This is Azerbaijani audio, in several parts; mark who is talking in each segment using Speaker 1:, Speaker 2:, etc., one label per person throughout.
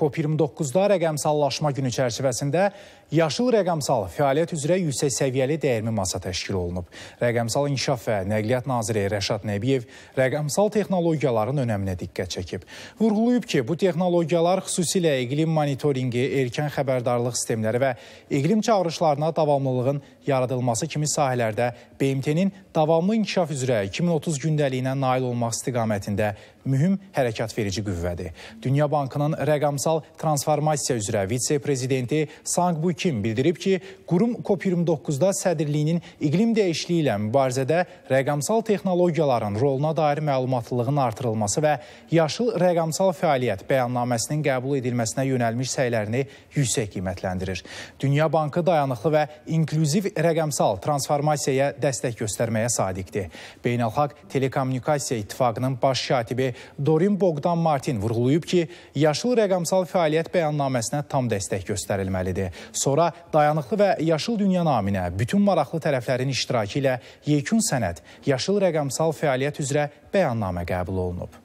Speaker 1: COP29-da rəqəmsallaşma günü çərçivəsində yaşıl rəqəmsal fəaliyyət üzrə yüksək səviyyəli dəyirmi masa təşkil olunub. Rəqəmsal İnkişaf və Nəqliyyat Naziri Rəşad Nəbiyev rəqəmsal texnologiyaların önəminə diqqət çəkib. Vurğulayıb ki, bu texnologiyalar xüsusilə iqlim monitoringi, erkən xəbərdarlıq sistemləri və iqlim çağırışlarına davamlılığın yaradılması kimi sahələrdə BMT-nin davamlı inkişaf üzrə 2030 gündəliyinə nail olmaq istiqamətində mühüm hərəkat verici qüvvədir. Dünya Bankının rəqəmsal transformasiya üzrə vitse-prezidenti Sang Bu Kim bildirib ki, qurum COP29-da sədrliyinin iqlim dəyişikliyi ilə mübarizədə rəqəmsal texnologiyaların roluna dair məlumatlılığın artırılması və yaşıl rəqəmsal fəaliyyət bəyannaməsinin qəbul edilməsinə yönəlmiş səylərini yüksək qiymətləndirir. Dünya Bankı dayanıqlı və inklüziv rəqəmsal transformasiyaya dəstək göstərməyə sadiqdir. Beynəlxalq Telekommunikasiya İttifaqının baş katibi Dorin Bogdan Martin vurğulayıb ki, yaşıl rəqəmsal fəaliyyət bəyannaməsinə tam dəstək göstərilməlidir. Sonra dayanıqlı və yaşıl dünya naminə bütün maraqlı tərəflərin iştirakı ilə yekun sənəd yaşıl rəqəmsal fəaliyyət üzrə bəyannamə qəbul olunub.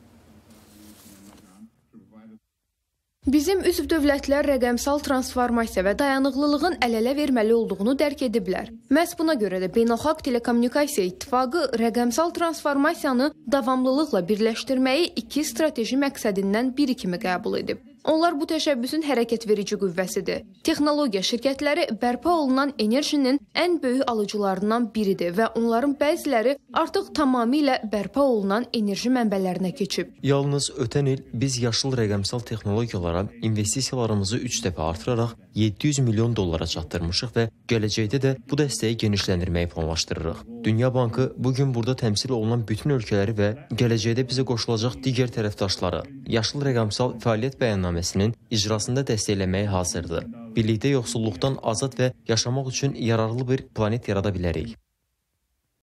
Speaker 2: Bizim üzv dövlətlər rəqəmsal transformasiya və dayanıqlılığın əl-ələ verməli olduğunu dərk ediblər. Məhz buna görə də Beynəlxalq Telekommunikasiya İttifaqı rəqəmsal transformasiyanı davamlılıqla birləşdirməyi iki strateji məqsədindən biri kimi qəbul edib. Onlar bu təşəbbüsün hərəkət verici qüvvəsidir. Texnologiya şirkətləri bərpa olunan enerjinin ən böyük alıcılarından biridir və onların bəziləri artıq tamamilə bərpa olunan enerji mənbələrinə keçib.
Speaker 3: Yalnız ötən il biz yaşıl rəqəmsal texnologiyalara investisiyalarımızı 3 dəfə artıraraq 700 milyon dollara çatdırmışıq və gələcəkdə də bu dəstəyi genişləndirməyi planlaşdırırıq. Dünya Bankı bugün burada təmsil olunan bütün ölkələri və gələcəkdə bizə qoşulacaq digər tərəfdaşları yaşıl rəqəmsal fəaliyyət bəyannaməsinin icrasında dəstəkləməyə hazırdır. Birlikdə yoxsulluqdan azad və yaşamaq üçün yararlı bir planet yarada bilərik.